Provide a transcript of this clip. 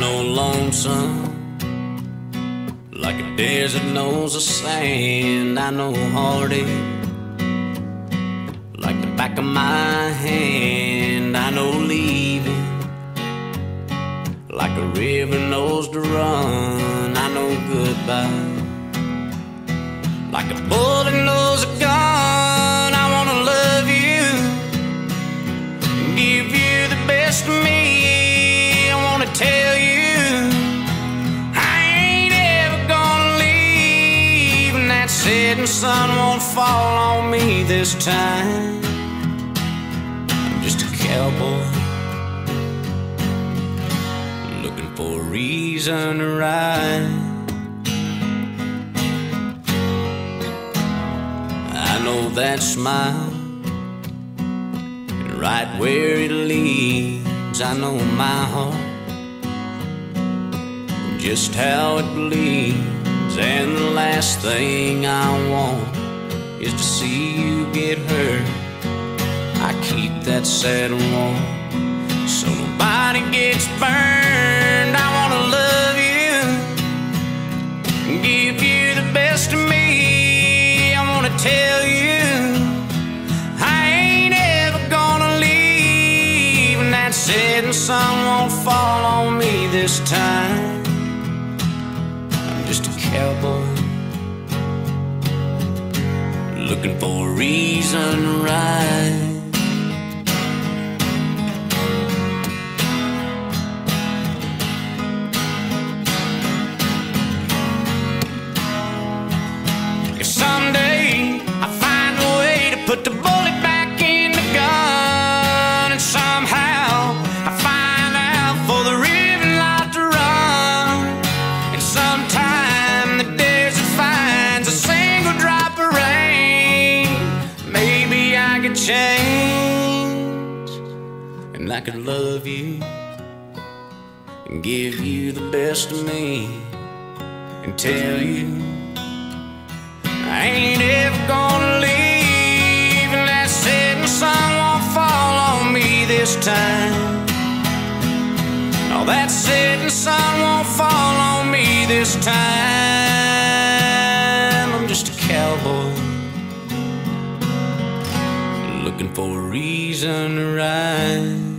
know lonesome like a desert knows the sand. I know heartache like the back of my hand. I know leaving like a river knows to run. I know goodbye like a bullet knows a gun. I wanna love you, give you the best of me. I wanna tell you I ain't ever gonna leave, and that setting sun won't fall on me this time. I'm just a cowboy looking for a reason to ride. I know that smile, and right where it leads, I know my heart, and just how it bleeds. And the last thing I want is to see you get hurt. I keep that saddle warm so nobody gets burned. I wanna love you, give you the best of me. I wanna tell you I ain't ever gonna leave, and that setting sun won't fall on me this time. I'm just a cowboy looking for a reason to ride. Someday I find a way to put the bullet back in the gun, and somehow I find out for the river not to run. And sometime the desert finds a single drop of rain. Maybe I could change, and I could love you and give you the best of me, and tell you I ain't ever gonna leave, and that setting sun won't fall on me this time. No, that setting sun won't fall on me this time. I'm just a cowboy looking for a reason to ride.